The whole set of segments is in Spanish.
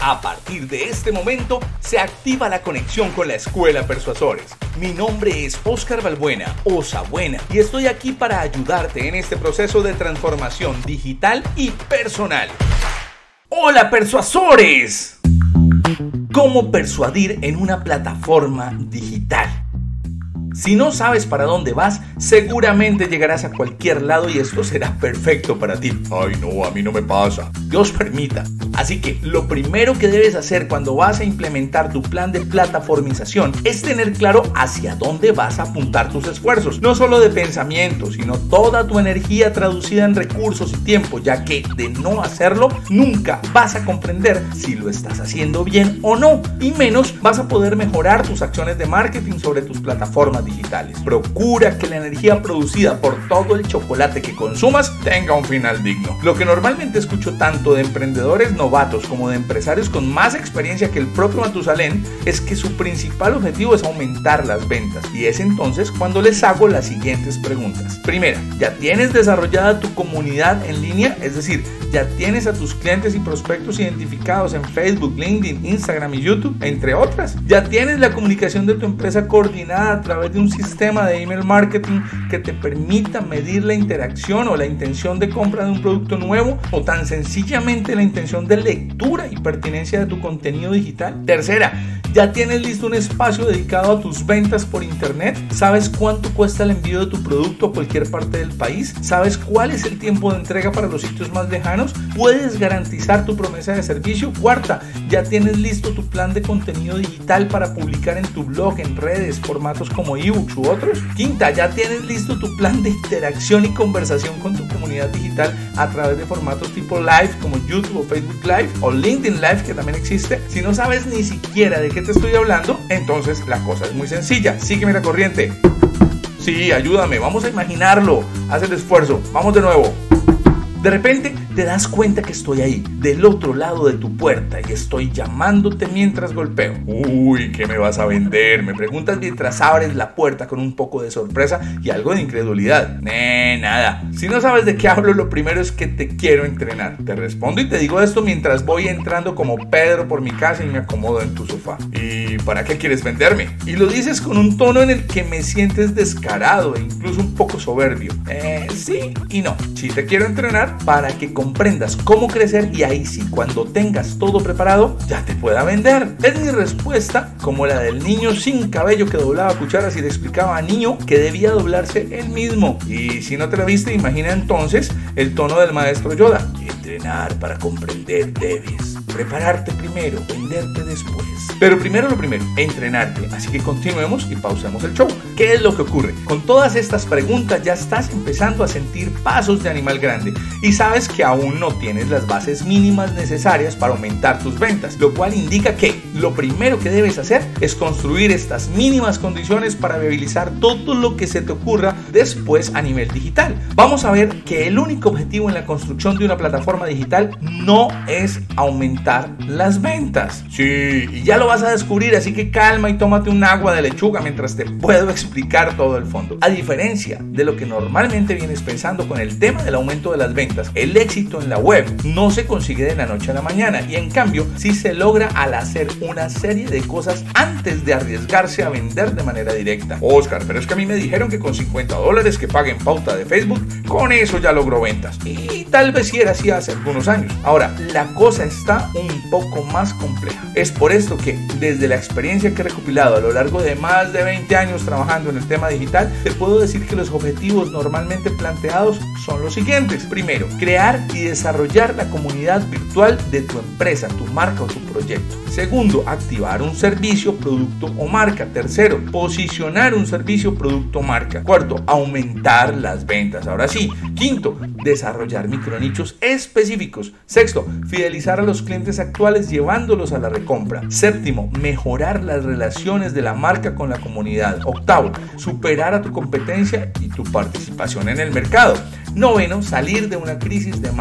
A partir de este momento, se activa la conexión con la Escuela Persuasores. Mi nombre es Oscar Balbuena, Osabuena, y estoy aquí para ayudarte en este proceso de transformación digital y personal. ¡Hola, Persuasores! ¿Cómo persuadir en una plataforma digital? Si no sabes para dónde vas, seguramente llegarás a cualquier lado y esto será perfecto para ti. Ay no, a mí no me pasa. Dios permita. Así que lo primero que debes hacer cuando vas a implementar tu plan de plataformización es tener claro hacia dónde vas a apuntar tus esfuerzos. No solo de pensamiento, sino toda tu energía traducida en recursos y tiempo, ya que de no hacerlo, nunca vas a comprender si lo estás haciendo bien o no. Y menos vas a poder mejorar tus acciones de marketing sobre tus plataformas digitales. Procura que la energía producida por todo el chocolate que consumas tenga un final digno. Lo que normalmente escucho tanto de emprendedores novatos como de empresarios con más experiencia que el propio Matusalén es que su principal objetivo es aumentar las ventas, y es entonces cuando les hago las siguientes preguntas. Primera, ¿ya tienes desarrollada tu comunidad en línea? Es decir, ¿ya tienes a tus clientes y prospectos identificados en Facebook, LinkedIn, Instagram y YouTube, entre otras? ¿Ya tienes la comunicación de tu empresa coordinada a través de un sistema de email marketing que te permita medir la interacción o la intención de compra de un producto nuevo, o tan sencillamente la intención de lectura y pertinencia de tu contenido digital? Tercera, ¿ya tienes listo un espacio dedicado a tus ventas por internet? ¿Sabes cuánto cuesta el envío de tu producto a cualquier parte del país? ¿Sabes cuál es el tiempo de entrega para los sitios más lejanos? ¿Puedes garantizar tu promesa de servicio? Cuarta, ¿ya tienes listo tu plan de contenido digital para publicar en tu blog, en redes, formatos como ebooks u otros? Quinta, ¿ya tienes listo tu plan de interacción y conversación con tu comunidad digital a través de formatos tipo live como YouTube o Facebook Live o LinkedIn Live, que también existe? Si no sabes ni siquiera de qué te estoy hablando, entonces la cosa es muy sencilla. Sígueme la corriente. Sí, ayúdame, vamos a imaginarlo. Haz el esfuerzo, vamos de nuevo. De repente te das cuenta que estoy ahí, del otro lado de tu puerta, y estoy llamándote mientras golpeo. Uy, ¿qué me vas a vender? Me preguntas mientras abres la puerta con un poco de sorpresa y algo de incredulidad. Nada. Si no sabes de qué hablo, lo primero es que te quiero entrenar. Te respondo y te digo esto mientras voy entrando como Pedro por mi casa y me acomodo en tu sofá. ¿Y para qué quieres venderme? Y lo dices con un tono en el que me sientes descarado e incluso un poco soberbio. Sí y no. Sí te quiero entrenar para que comprendas cómo crecer, y ahí sí, cuando tengas todo preparado, ya te pueda vender. Es mi respuesta como la del niño sin cabello que doblaba cucharas y le explicaba a niño que debía doblarse él mismo. Y si no te la viste, imagina entonces el tono del maestro Yoda. Entrenar para comprender debes prepararte primero, venderte después. Pero primero lo primero, entrenarte. Así que continuemos y pausemos el show. ¿Qué es lo que ocurre? Con todas estas preguntas ya estás empezando a sentir pasos de animal grande y sabes que aún no tienes las bases mínimas necesarias para aumentar tus ventas, lo cual indica que lo primero que debes hacer es construir estas mínimas condiciones para viabilizar todo lo que se te ocurra después a nivel digital. Vamos a ver que el único objetivo en la construcción de una plataforma digital no es aumentar las ventas. Sí, y ya lo vas a descubrir, así que calma y tómate un agua de lechuga mientras te puedo explicar todo el fondo. A diferencia de lo que normalmente vienes pensando con el tema del aumento de las ventas, el éxito en la web no se consigue de la noche a la mañana, y en cambio sí se logra al hacer una serie de cosas antes de arriesgarse a vender de manera directa. Oscar, pero es que a mí me dijeron que con $50 que paguen pauta de Facebook, con eso ya logró ventas. Y tal vez sí era así hace algunos años. Ahora, la cosa está un poco más compleja. Es por esto que desde la experiencia que he recopilado a lo largo de más de 20 años trabajando en el tema digital, te puedo decir que los objetivos normalmente planteados son los siguientes. Primero, crear y desarrollar la comunidad virtual de tu empresa, tu marca o tu proyecto. Segundo, activar un servicio, producto o marca. Tercero, posicionar un servicio, producto o marca. Cuarto, aumentar las ventas. Ahora sí. Quinto, desarrollar micronichos específicos. Sexto, fidelizar a los clientes actuales llevándolos a la recompra. Séptimo, mejorar las relaciones de la marca con la comunidad. Octavo, superar a tu competencia y tu participación en el mercado. Noveno, salir de una crisis de marca.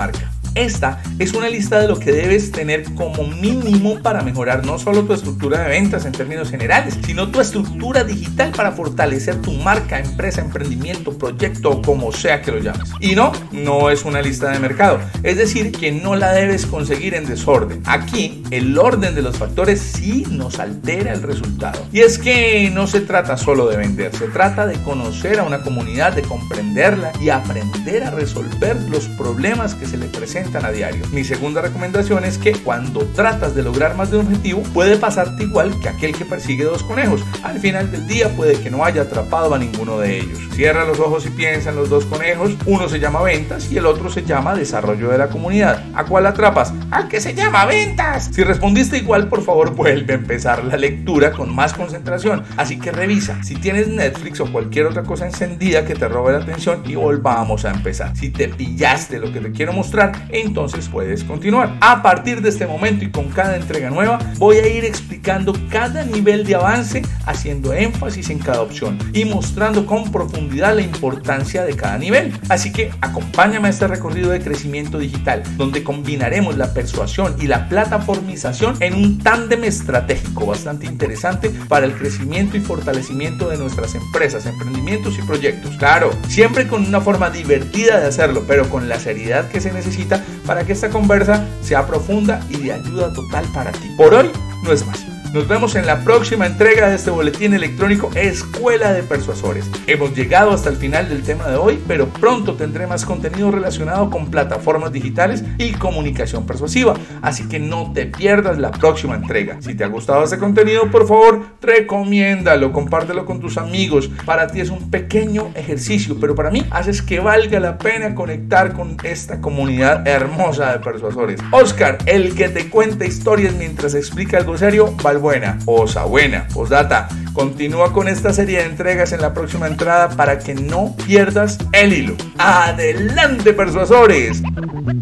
Esta es una lista de lo que debes tener como mínimo para mejorar no solo tu estructura de ventas en términos generales, sino tu estructura digital para fortalecer tu marca, empresa, emprendimiento, proyecto o como sea que lo llames. Y no es una lista de mercado, es decir, que no la debes conseguir en desorden. Aquí el orden de los factores sí nos altera el resultado. Y es que no se trata solo de vender, se trata de conocer a una comunidad, de comprenderla y aprender a resolver los problemas que se le presentan a diario. Mi segunda recomendación es que cuando tratas de lograr más de un objetivo, puede pasarte igual que aquel que persigue dos conejos. Al final del día puede que no haya atrapado a ninguno de ellos. Cierra los ojos y piensa en los dos conejos. Uno se llama ventas y el otro se llama desarrollo de la comunidad. ¿A cuál atrapas? ¡Al que se llama ventas! Si respondiste igual, por favor vuelve a empezar la lectura con más concentración. Así que revisa si tienes Netflix o cualquier otra cosa encendida que te robe la atención y volvamos a empezar. Si te pillaste lo que te quiero mostrar, entonces puedes continuar. A partir de este momento y con cada entrega nueva, voy a ir explicando cada nivel de avance, haciendo énfasis en cada opción y mostrando con profundidad la importancia de cada nivel. Así que acompáñame a este recorrido de crecimiento digital, donde combinaremos la persuasión y la plataformización en un tándem estratégico bastante interesante para el crecimiento y fortalecimiento de nuestras empresas, emprendimientos y proyectos. Claro, siempre con una forma divertida de hacerlo, pero con la seriedad que se necesita para que esta conversa sea profunda y de ayuda total para ti. Por hoy no es más. Nos vemos en la próxima entrega de este boletín electrónico Escuela de Persuasores. Hemos llegado hasta el final del tema de hoy, pero pronto tendré más contenido relacionado con plataformas digitales y comunicación persuasiva, así que no te pierdas la próxima entrega. Si te ha gustado este contenido, por favor, recomiéndalo, compártelo con tus amigos. Para ti es un pequeño ejercicio, pero para mí haces que valga la pena conectar con esta comunidad hermosa de persuasores. Oscar, el que te cuenta historias mientras explica algo serio, Balbuena, Osabuena. Postdata, continúa con esta serie de entregas en la próxima entrada para que no pierdas el hilo. ¡Adelante, persuasores!